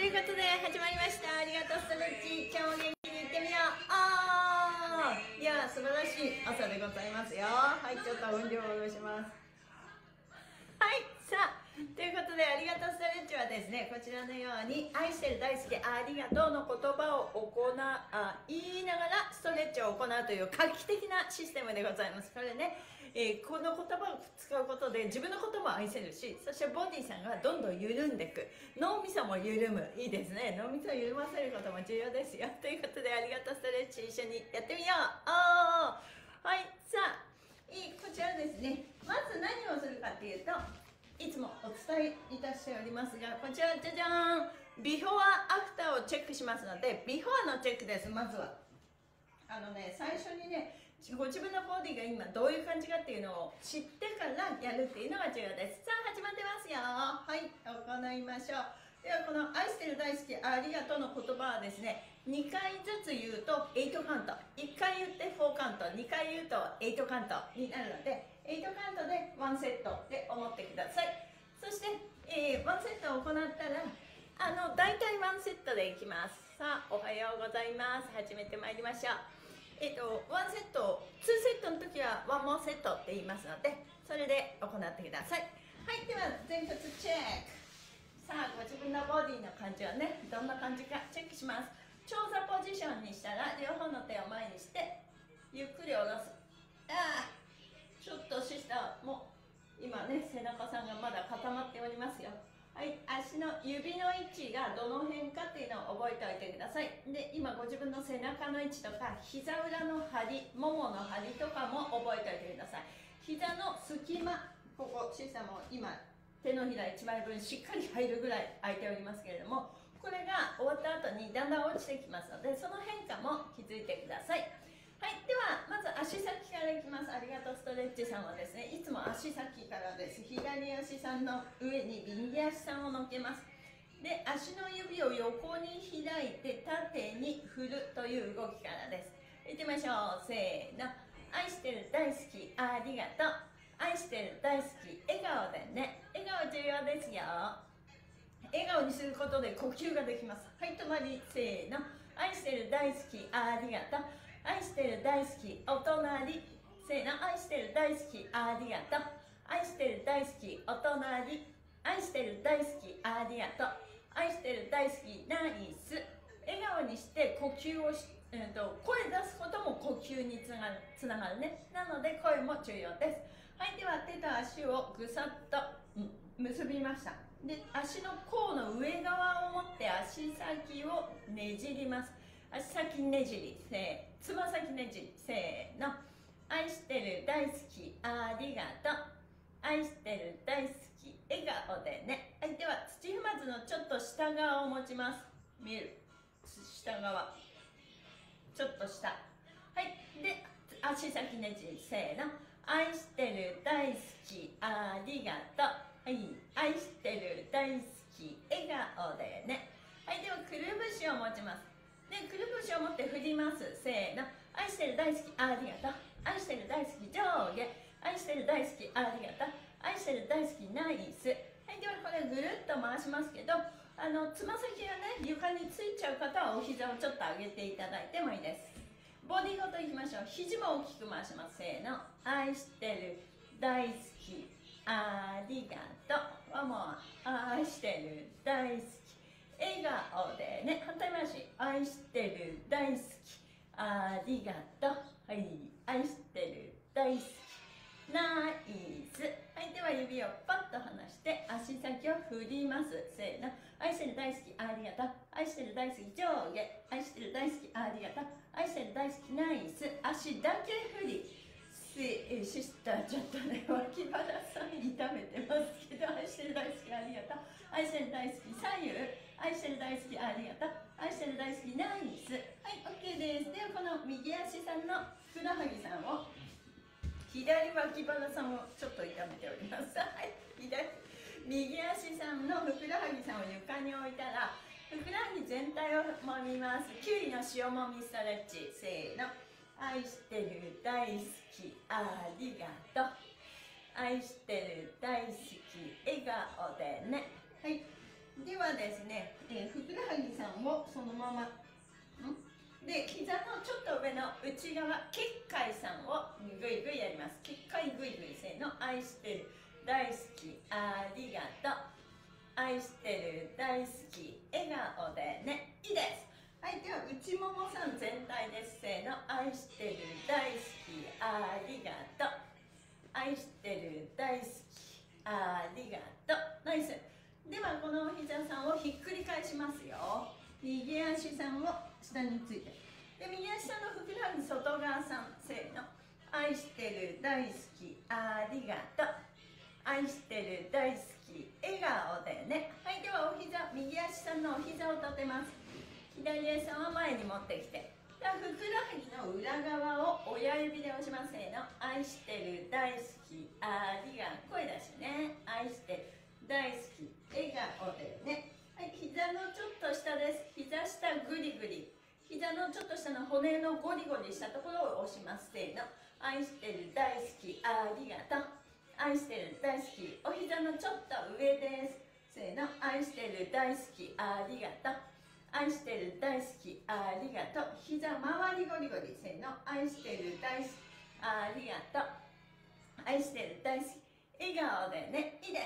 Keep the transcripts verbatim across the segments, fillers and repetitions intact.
いうことで始まりました。ありがとうストレッチ。今日も元気にいってみよう。あーいや素晴らしい朝でございますよ。はい、ちょっと音量を下ろします。はい、さあということでありがとうストレッチはですね、こちらのように愛してる大好きありがとうの言葉を行うあ言いながらストレッチを行うという画期的なシステムでございます。これね、えー、この言葉を使うことで自分のことも愛せるし、そしてボディさんがどんどん緩んでいく、脳みそも緩む、いいですね。脳みそを緩ませることも重要ですよ。ということでありがとうストレッチ一緒にやってみよう。あーはい、さあいいこちらですね、まず何をするかっていうと、いつもお伝えいたしておりますが、こちらじゃじゃーん、ビフォーアフターをチェックしますので、ビフォーのチェックです。まずはあのね、最初にね、ご自分のボディが今どういう感じかっていうのを知ってからやるっていうのが重要です。さあ始まってますよ。はい、行いましょう。ではこの愛してる大好きありがとうの言葉はですね、にかいずつ言うとはちカウント、いっかい言ってよんカウント、にかい言うとはちカウントになるので、はちカウントでワンセットで思ってください。そして、えー、ワンセットを行ったら、あの大体ワンセットでいきます。さあおはようございます。始めてまいりましょう。えっと、ワンセット、ツーセットの時はワンモーセットって言いますので、それで行ってください。はい、では前屈チェック。さあご自分のボディの感じはね、どんな感じかチェックします。長座ポジションにしたら両方の手を前にしてゆっくり下ろす。ああ、ちょっと下も今ね、背中さんがまだ固まっておりますよ。はい、足の指の位置がどの辺かっていうのを覚えておいてください。で、今ご自分の背中の位置とか膝裏の張り、ももの張りとかも覚えておいてください。膝の隙間、ここシスタも今手のひらいちまいぶんしっかり入るぐらい空いておりますけれども、これが終わった後にだんだん落ちてきますので、その変化も気づいてください。はい、ではまず足先からいきます。ありがとうストレッチさんはですね、いつも足先からです。左足さんの上に右足さんを乗っけます。で、足の指を横に開いて縦に振るという動きからです。いってみましょう。せーの。愛してる大好きありがとう。愛してる大好き笑顔でね。笑顔重要ですよ。笑顔にすることで呼吸ができます。はい、止まり。せーの。愛してる大好きありがとう。愛してる大好きお隣。せーの。愛してる大好きありがとう。愛してる大好きお隣。愛してる大好きありがとう。愛してる大好きナイス。笑顔にして呼吸をし、えー、と声出すことも呼吸につながる、つながるね。なので声も重要です。はい、では手と足をぐさっと、うん、結びました。で、足の甲の上側を持って足先をねじります。足先ねじり、せー、つま先ねじり、せーの。愛してる大好きありがとう。愛してる大好き笑顔でね。はい、では土踏まずのちょっと下側を持ちます。見える？下側ちょっと下。はい、で足先ねじり、せーの。愛してる大好きありがとう。はい、愛してる大好き笑顔でね。はい、ではくるぶしを持ちます。で、くるぶしを持って振ります。せーの。愛してる大好きありがとう。愛してる大好き上下。愛してる大好きありがとう。愛してる大好きナイス。はい、ではこれぐるっと回しますけど、あのつま先がね床についちゃう方はお膝をちょっと上げていただいてもいいです。ボディごといきましょう。肘も大きく回します。せーの。愛してる大好きありがとう。もう愛してる大好き笑顔でね。反対回し。愛してる大好きありがとう。はい、愛してる大好きナイス。はい、では指をパッと離して足先を振ります。せーの。愛してる大好きありがとう。愛してる大好き上下。愛してる大好きありがとう。愛してる大好きナイス。足だけ振り。シスターちょっとね脇腹さん痛めてますけど、愛してる大好きありがとう。愛してる大好き左右。愛してる大好きありがとう。愛してる大好きナイス。はい、 OK です。ではこの右足さんのふくらはぎさんを、左脇腹さんをちょっと痛めております。はい、左右足さんのふくらはぎさんを床に置いたら、ふくらはぎ全体を揉みます。きゅうりの塩もみストレッチ。せーの。愛してる大好きありがとう。愛してる大好き笑顔でね。はい、 ではですね、えー、ふくらはぎさんをそのままんで、膝のちょっと上の内側、結界さんをぐいぐいやります。結界ぐいぐい、せーの。愛してる、大好き、ありがとう。愛してる、大好き、笑顔でね。いいです。はい、では内ももさん全体です。せーの。愛してる、大好き、ありがとう。愛してる、大好き、ありがとう。ナイス。ではこのお膝さんをひっくり返しますよ。右足さんを下について、で右足さんのふくらはぎ外側さん、せーの。愛してる、大好き、ありがとう。愛してる、大好き、笑顔でね。はい、ではお膝、右足さんのお膝を立てます。左足さんは前に持ってきて、ではふくらはぎの裏側を親指で押します。せーの。愛してる、大好き、ありがとう。声出してね。愛してる、大好き、笑顔でね。はい、膝のちょっと下です。膝下グリグリ。膝のちょっと下の骨のゴリゴリしたところを押します。せーの。愛してる、大好き、ありがとう。愛してる、大好き。お膝のちょっと上です。せーの。愛してる、大好き、ありがとう。愛してる、大好き、ありがとう。膝周りゴリゴリ。せーの。愛してる、大好き、ありがとう。愛してる、大好き。笑顔でね。いいです。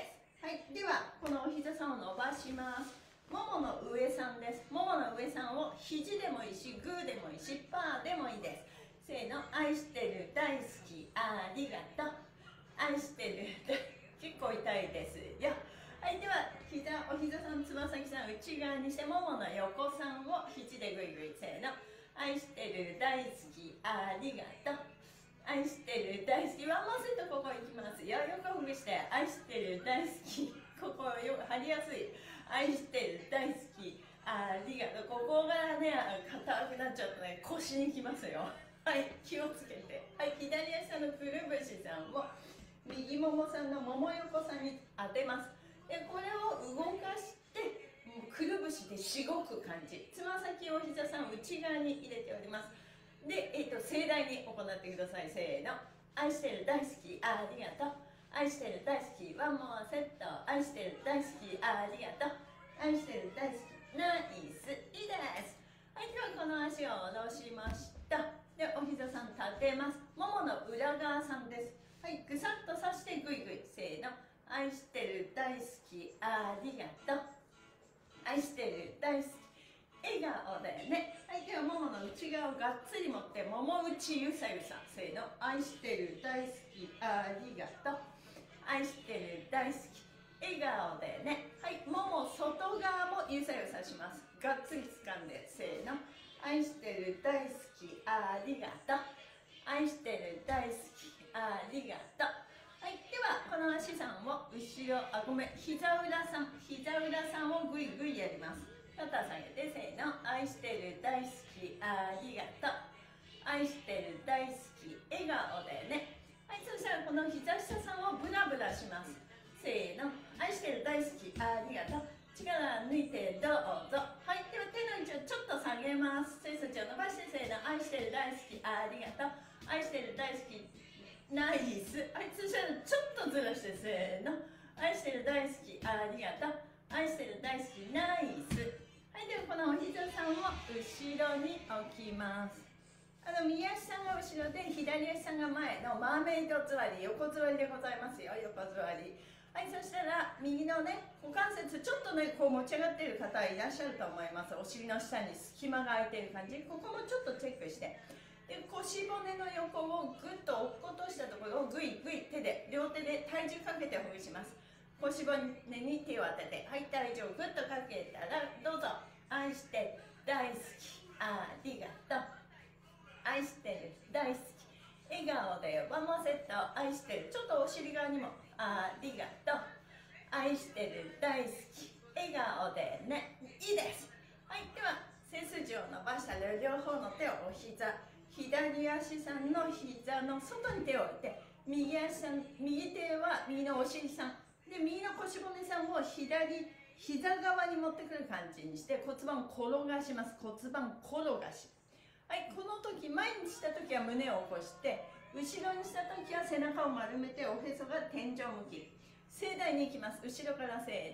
はい、ではこのお膝さんを伸ばします。ももの上さんです。ももの上さんを肘でもいいし、グーでもいいし、パーでもいいです。せーの。愛してる、大好き、ありがとう。愛してる、結構痛いですよ。はい、では膝、お膝さん、つま先さん内側にして、ももの横さんを肘でグイグイ。せーの。愛してる、大好き、ありがとう。愛してる、大好き。ワンモアセット、ここ行きますよ。横ほぐして、愛してる、大好き。ここよく張りやすい。愛してる、大好き、ありがとう。ここがね、硬くなっちゃうとね、腰にきますよ。はい、気をつけて。はい、左足さんのくるぶしさんを右ももさんのもも横さんに当てます。でこれを動かしてくるぶしでしごく感じ。つま先を膝さん内側に入れております。で、えー、と盛大に行ってください。せーの。愛してる、大好き、ありがとう。愛してる、大好き、ワンモアセット。愛してる、大好き、ありがとう。愛してる、大好き、ナイス。いいです。はい、ではこの足を下ろしました。でお膝さん立てます。ももの裏側さんです。はい、ぐさっとさしてグイグイ。せーの。愛してる、大好き、ありがとう。愛してる、大好き、笑顔でね。はい、ではももの内側をがっつり持って、もも内ゆさゆさ。せーの。愛してる、大好き、ありがとう。愛してる、大好き、笑顔でね。はい、もも外側もゆさゆさします。がっつり掴んで。せーの。愛してる、大好き、ありがとう。愛してる、大好き、ありがとう。はい、ではこの足さんを後ろ、あ、ごめん、膝裏さん、膝裏さんをぐいぐいやります。肩下げて、せーの。愛してる、大好き、ありがとう。愛してる、大好き、笑顔でね。はい、そしたらこの膝下さんをブラブラします。せーの。愛してる、大好き、ありがとう。力抜いてどうぞ。はい、では手の位置をちょっと下げます。背筋を伸ばして、せーの。愛してる、大好き、ありがとう。愛してる、大好き、ナイス。はい、そしたらちょっとずらして、せーの。愛してる、大好き、ありがとう。愛してる、大好き、ナイス。はい、ではこのお膝さんを後ろに置きます。あの右足さんが後ろで左足さんが前のマーメイド座り、横座りでございますよ。横座り。はい、そしたら右のね股関節ちょっとねこう持ち上がっている方いらっしゃると思います。お尻の下に隙間が空いている感じ、ここもちょっとチェックして、で腰骨の横をぐっと落っことしたところをぐいぐい手で両手で体重かけてほぐします。腰骨に手を当てて、はい、体重をぐっとかけたらどうぞ。愛して大好き、ありがとう。愛してる、大好き、笑顔でワンモアセット。愛してる、ちょっとお尻側にもありがとう。愛してる、大好き、笑顔でね。いいです。はい、では背筋を伸ばしたら両方の手をお膝、左足さんの膝の外に手を置いて、右足さん、右手は右のお尻さんで、右の腰骨さんを左膝側に持ってくる感じにして骨盤を転がします。骨盤転がし。はい、この時前にした時は胸を起こして、後ろにした時は背中を丸めておへそが天井向き。盛大にいきます。後ろからせーの。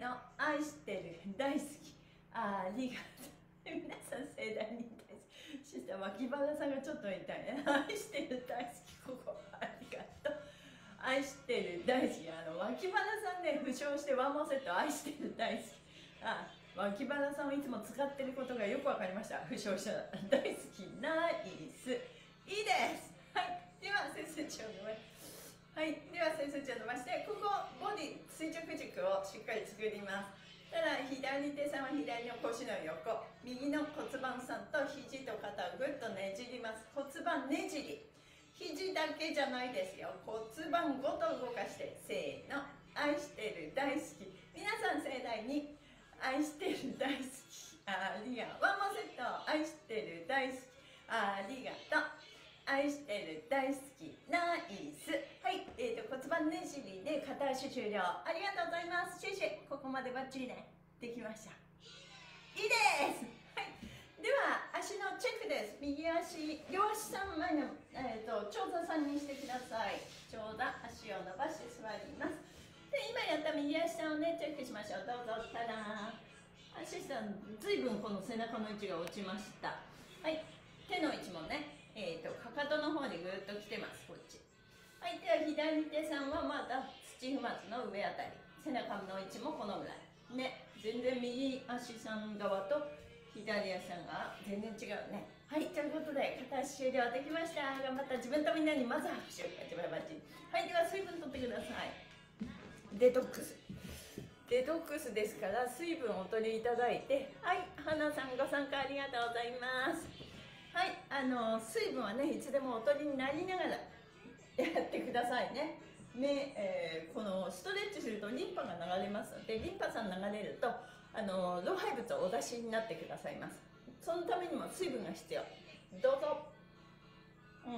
愛してる大好きありがとう皆さん盛大に大好きそしたら脇腹さんがちょっと痛いね愛してる大好きここありがとう愛してる大好きあの脇腹さんね負傷してワンモーセット愛してる大好きあ脇腹さんをいつも使ってることがよくわかりました負傷者大好きナイスいいですはいでは背筋を伸ばはいでは背筋を伸ばしてここボディ垂直軸をしっかり作りますただ左手さんは左の腰の横右の骨盤さんと肘と肩をぐっとねじります骨盤ねじり肘だけじゃないですよ骨盤ごと動かしてせーの愛してる大好き皆さん盛大に愛してる大好きありがとうワンモーセット愛してる大好きありがとう愛してる大好きナイスはい、えー、と骨盤ねじりで片足終了ありがとうございますシェイシェイここまでバッチリねできましたいいですはいでは足のチェックです右足両足さん前の、えー、と長座さんにしてください長座足を伸ばして座りますで今やった右足さんをねチェックしましょうどうぞたら足さんずいぶんこの背中の位置が落ちましたはい手の位置もねえー、とかかとの方にぐっと来てますこっちはいでは左手さんはまだ土踏まずの上あたり背中の位置もこのぐらいね全然右足さん側と左足さんが全然違うねはいということで片足終了できました頑張った自分とみんなにまず拍手をバチバチはいでは水分取ってくださいデトックスデトックスですから水分をお取りいただいてはい花さんご参加ありがとうございますはい、あの水分はねいつでもお取りになりながらやってくださいね。目、えー、このストレッチするとリンパが流れますのでリンパさん流れるとあの老廃物をお出しになってくださいます。そのためにも水分が必要。どうぞ。うん。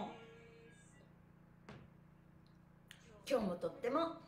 今日もとっても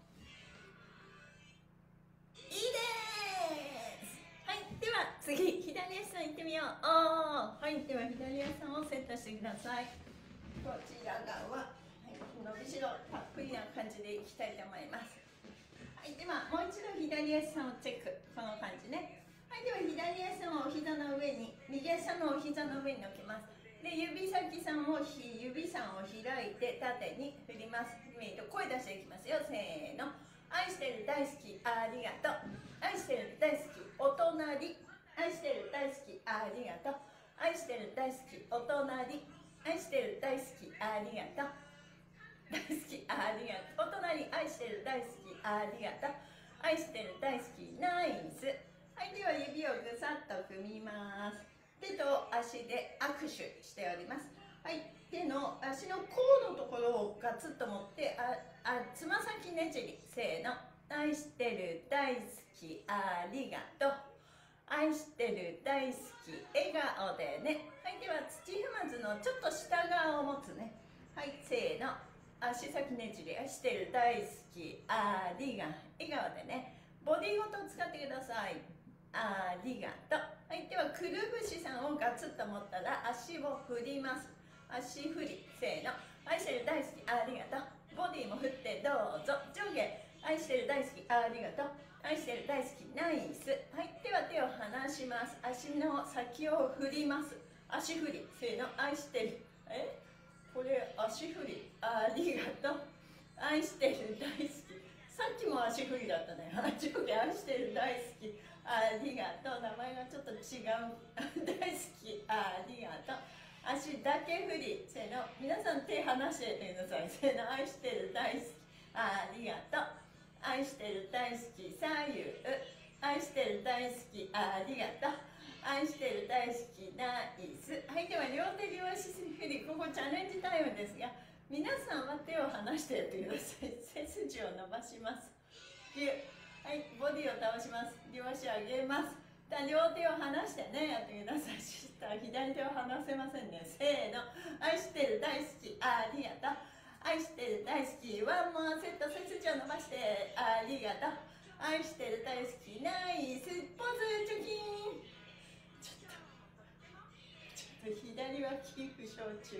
いいです。はい、では次左足さんいってみよう。あーはい、では左足さんをセットしてください。こちら側は、はい、伸びしろたっぷりな感じでいきたいと思います。はい、ではもう一度左足さんをチェック。この感じね。はい、では左足さんをお膝の上に右足さんのお膝の上に乗っけます。で指先さんを指さんを開いて縦に振ります。声出していきますよ。せーの。愛してる大好きありがとう愛してる大好きお隣愛してる大好きありがとう愛してる大好きお隣愛してる大好きありがとう大好きありがとうお隣愛してる大好きありがとう愛してる大好きナイスはいでは指をぐさっと組みます手と足で握手しておりますはい手の足の甲のところをガツッと持ってああつま先ねじりせーの愛してる大好きありがとう愛してる大好き笑顔でねはいでは土踏まずのちょっと下側を持つねはいせーの足先ねじり愛してる大好きありが笑顔でねボディごと使ってくださいありがとうはいではくるぶしさんをガツッと持ったら足を振ります足振りせーの愛してる大好きありがとうボディも振ってどうぞ上下愛してる大好きありがとう愛してる大好きナイスはいでは手を離します足の先を振ります足振りせーの愛してるえこれ足振りありがとう愛してる大好きさっきも足振りだったね上下愛してる大好きありがとう名前がちょっと違う大好きありがとう足だけ振りせーの皆さん手離しててくださいせーの愛してる大好きありがとう愛してる大好き左右愛してる大好きありがとう愛してる大好きナイスはいでは両手両足振りここチャレンジタイムですが皆さんは手を離してやってください背筋を伸ばしますはいボディを倒します両足上げます両手を離してねやってくださいした左手を離せませんねせーの愛してる大好きありがとう愛してる大好きワンモアセット背筋を伸ばしてありがとう愛してる大好きナイスポーズチョキンちょっとちょっと左脇負傷中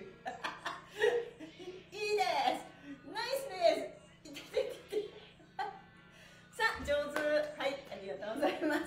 いいですナイスですいててててさあ上手はいありがとうございま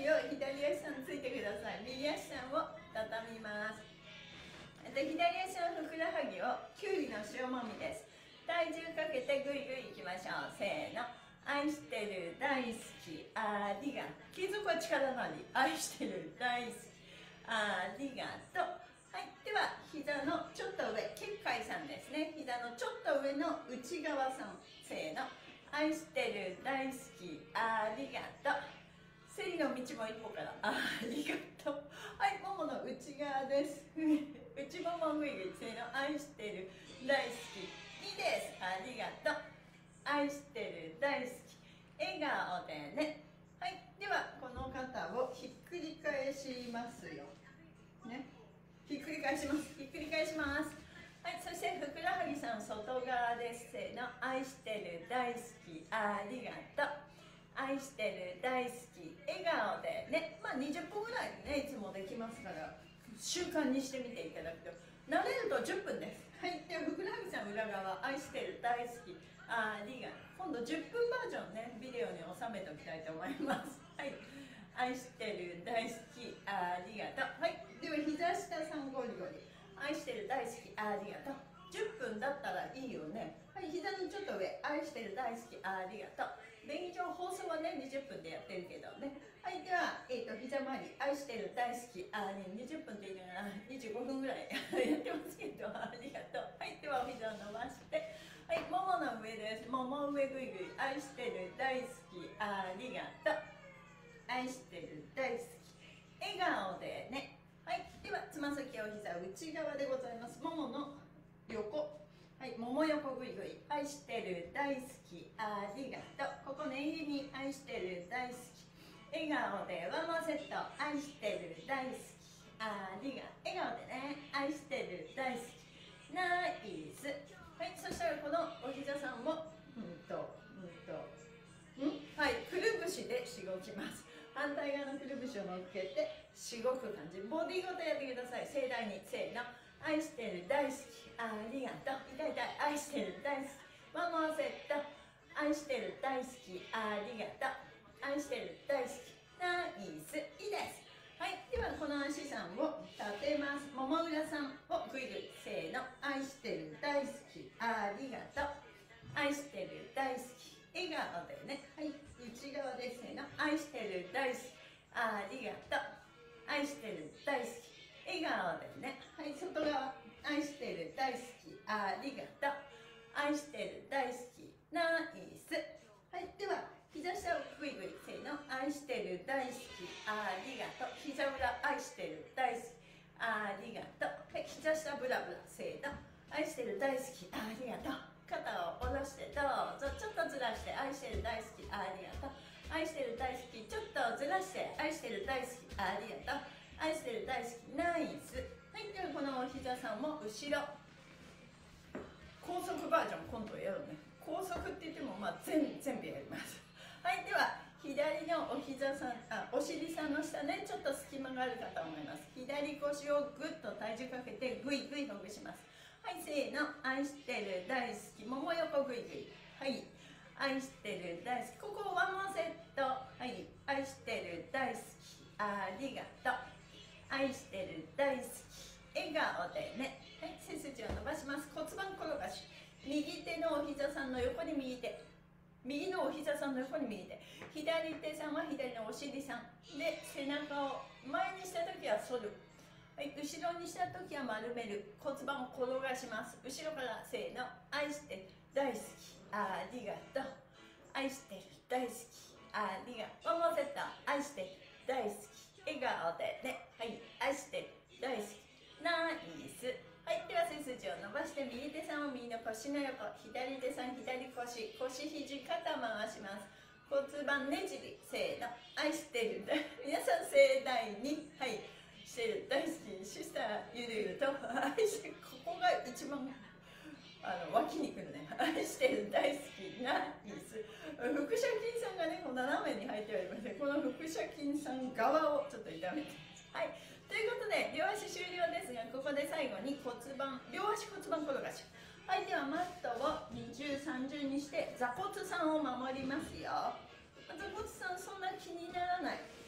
りを左足さんついてください。右足さんを畳みます。で左足のふくらはぎをきゅうりの塩もみです。体重かけてぐいぐいいきましょう。せーの。愛してる、大好き、ありがとう。継続は力なり。愛してる、大好き、ありがとう。はい、では膝のちょっと上、結界さんですね。膝のちょっと上の内側さん。せーの。愛してる、大好き、ありがとう。セリの道も一歩から、ありがとう。はい、ももの内側です。内ももぐいぐい、せーの。愛してる、大好き、いいです。ありがとう。愛してる、大好き、笑顔でね。はい、ではこの方をひっくり返しますよ。ね、ひっくり返します。ひっくり返します。はい、そしてふくらはぎさん外側です。せーの。愛してる、大好き、ありがとう。愛してる、大好き、笑顔でね。まあにじゅっぷんぐらいね、いつもできますから習慣にしてみていただくと、慣れるとじゅっぷんです。はい、ではふくらはぎさん裏側、愛してる、大好き、ありがとう。今度じゅっぷんバージョンね、ビデオに収めておきたいと思います。はい、愛してる、大好き、ありがとう。はい、では膝下さんゴリゴリ、愛してる、大好き、ありがとう。じゅっぷんだったらいいよね。はい、膝のちょっと上、愛してる、大好き、ありがとう。便宜上放送はねにじゅっぷんでやってるけどね。はい、では、えー、と膝周り、愛してる、大好き、あーにじゅっぷんって言いながらにじゅうごふんぐらいやってますけど、ありがとう。はい、ではお膝を伸ばして、はい、ももの上です。もも上ぐいぐい、愛してる、大好き、ありがとう。愛してる、大好き、笑顔でね。はい、ではつま先お膝内側でございます。ももの横、はい、もも横ぐいぐい、愛してる、大好き、ありがとう。ここ念入りに愛してる、大好き、笑顔でワンモアセット。愛してる、大好き、ありがとう。笑顔でね。愛してる、大好き、ナイス。はい、そしたらこのお膝さんもうんとうんとんはい、くるぶしでしごきます。反対側のくるぶしを乗っけてしごく感じ、ボディごとやってください。盛大に、せーの。愛してる、大好き、ありがとう。痛い痛い、愛してる、大好き、ワンモアセット。愛してる、大好き、ありがとう。愛してる、大好き、ナイス。いいです。はい、ではこの足さんを立てます。もも裏さんをぐいぐい、せーの。愛してる、大好き、ありがとう。愛してる、大好き、笑顔でね。はい、内側です。せーの。愛してる、大好き、ありがとう。愛してる、大好き、笑顔でね。はい、外側、愛してる、大好き、ありがとう。愛してる、大好き、ナイス。はい、では膝下をぐいぐい、せーの。愛してる、大好き、ありがとう。膝裏、愛してる、大好き、ありがとう。はい、膝下ブラブラ、せーの。愛してる、大好き、ありがとう。肩を下ろしてどうぞ。ちょっとずらして、愛してる、大好き、ありがとう。愛してる、大好き、ちょっとずらして、愛してる、大好き、ありがとう。愛してる、大好き、ナイス。はい、ではこのお膝さんも後ろ高速バージョン今度やろうね。高速って言ってもまあ全全部やります。はい、では左のお膝さん、あ、お尻さんの下ね、ちょっと隙間があるかと思います。左腰をぐっと体重かけてぐいぐいほぐします。はい、せーの。愛してる、大好き、もも横ぐいぐい。はい、愛してる、大好き、ここワンモアセット。はい、愛してる、大好き、ありがとう。愛してる、大好き、笑顔でね。はい、背筋を伸ばします。骨盤転がし。右手のお膝さんの横に右手、右のお膝さんの横に右手、左手さんは左のお尻さんで、背中を前にした時は反る。はい、後ろにした時は丸める。骨盤を転がします。後ろからせーの。愛してる、大好き、ありがとう。愛してる、大好き、ありがとう。ワンモアセット。愛してる、大好き、笑顔でね。はい、愛してる、大好き、ナイス。はい、では背筋を伸ばして、右手さんを右の腰の横、左手さん左腰、腰肘肩回します。骨盤ねじり、せーの。愛してる、皆さん盛大に、はい、してる、大好き、シスターゆるゆると愛してる。ここが一番あの脇にくるね。愛してる、大好き、ナイス。腹斜筋さんがね、こう斜めに入っておりまして、この腹斜筋さん側をちょっと痛めてます。はい、ということで両足終了ですが、ここで最後に骨盤、両足骨盤転がし。はい、ではマットをに重さん重にして座骨さんを守りますよ。座骨さんそんな気にならない。床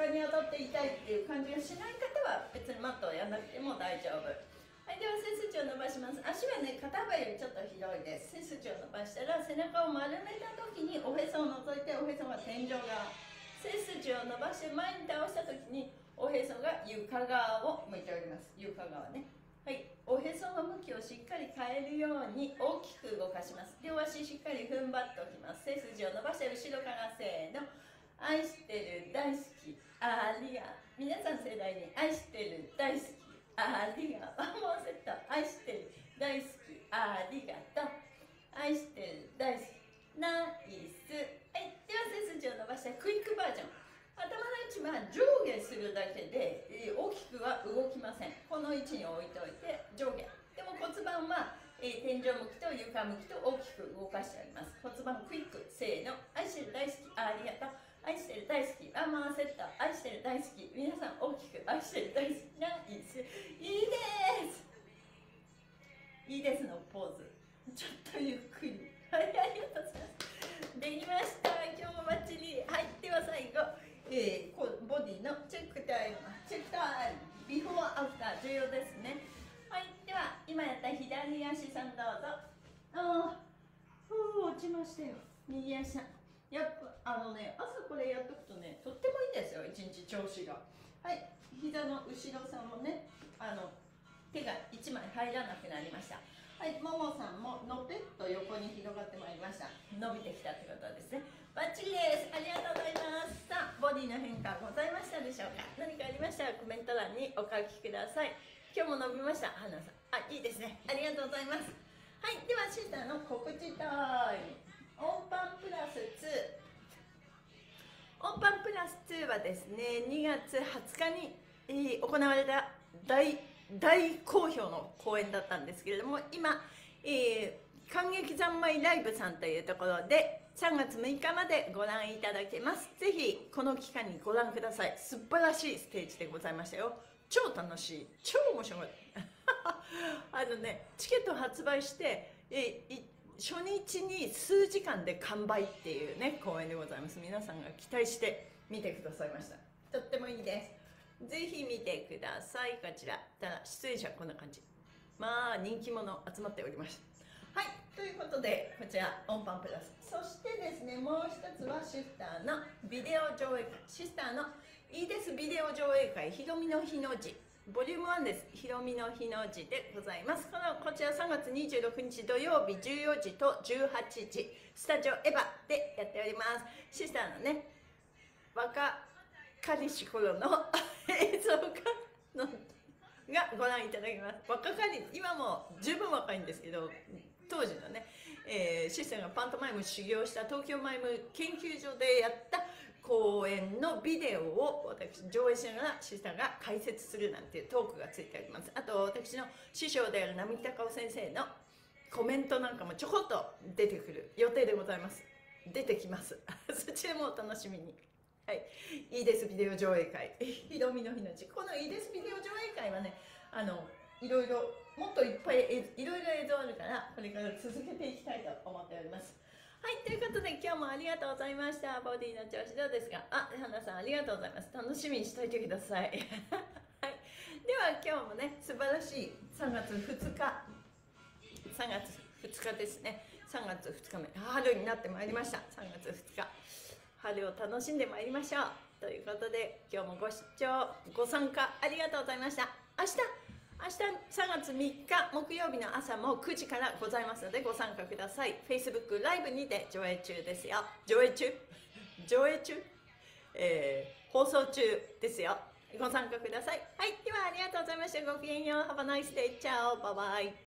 に当たって痛いっていう感じがしない方は別にマットをやらなくても大丈夫。はい、では背筋を伸ばします。足はね、肩幅よりちょっと広いです。背筋を伸ばしたら背中を丸めた時におへそを覗いて、おへそが天井側、背筋を伸ばして前に倒した時におへそが床側を向いております。床側ね。はい、おへその向きをしっかり変えるように大きく動かします。両足しっかり踏ん張っておきます。背筋を伸ばして後ろからせーの。愛してる、大好き、ありが。皆さん世代に愛してる、大好き、ありが。ワンモアセット。愛してる、大好き、ありがとう。愛してる、大好き、ナイス。はい、では背筋を伸ばしてクイックバージョン。頭の位置は上下するだけで大きくは動きません。この位置に置いておいて上下。でも骨盤は、えー、天井向きと床向きと大きく動かしてあります。骨盤クイック、せーの。愛してる、大好き、ありがとう。愛してる、大好き、ワンマンセット。愛してる、大好き。皆さん大きく愛してる、大好き。ナイス。いいです。いいですのポーズ。ちょっとゆっくり。はい、ありがとうございます。できました。今日もバッチリ。はい、では最後。えー、こうボディのチェックタイム、チェックタイム、ビフォーアフター重要ですね。はい、では今やった左足さんどうぞ。ああ、ふう落ちましたよ。右足さん。やっぱあのね、朝これやっとくとね、とってもいいですよ、一日調子が。はい、膝の後ろさんもね、あの手がいちまい入らなくなりました。はい、ももさんものぺっと横に広がってまいりました。伸びてきたってことですね。バッチリです。ありがとうございます。さあ、ボディの変化ございましたでしょうか。何かありましたらコメント欄にお書きください。今日も伸びました、花さん。あ、いいですね。ありがとうございます。はい、ではシスターの告知タイム。音パンプラスツー。音パンプラスツーはですね、にがつはつかに、えー、行われた大大好評の公演だったんですけれども、今、えー、感激三昧ライブさんというところでさんがつむいかまでご覧いただけます。ぜひこの期間にご覧ください。素晴らしいステージでございましたよ。超楽しい、超面白いあのね、チケット発売してえい初日に数時間で完売っていうね公演でございます。皆さんが期待して見てくださいました。とってもいいです。ぜひ見てください。こちら。ただ出演者はこんな感じ。まあ人気者集まっておりました。はい、ということでこちら音パンプラス。そしてですね、もう一つはシスターのビデオ上映会。シスターのいいですビデオ上映会、ひろみの日の字ボリュームワンです。ひろみの日の字でございます。このこちらさんがつにじゅうろくにち土曜日じゅうよじとじゅうはちじスタジオエヴァでやっております。シスターのね若かりし頃の映像がのがご覧いただけます。若かり今も十分若いんですけど、当時のね、えー、シスターがパントマイム修行した東京マイム研究所でやった公演のビデオを私上映しながらシスターが解説するなんていうトークがついてあります。あと私の師匠である並木隆夫先生のコメントなんかもちょこっと出てくる予定でございます。出てきますそちらもお楽しみに。はい、いいですビデオ上映会ひろみの日の字。このいいですビデオ上映会はね、あのいろいろもっといっぱいいろいろ映像あるからこれから続けていきたいと思っております。はい、ということで今日もありがとうございました。ボディの調子どうですか。あ、花さんありがとうございます。楽しみにしておいてくださいはい、では今日もね素晴らしいさんがつふつかさんがつふつかですね。さんがつふつかめ、春になってまいりました。さんがつふつか春を楽しんでまいりましょうということで、今日もご視聴ご参加ありがとうございました。明日明日さんがつみっか木曜日の朝もくじからございますのでご参加ください。 Facebook ライブにて上映中ですよ。上映中上映中、えー、放送中ですよ。ご参加ください。はい、ではありがとうございました。ごきげんよう。Have a nice day. チャオバイバイ。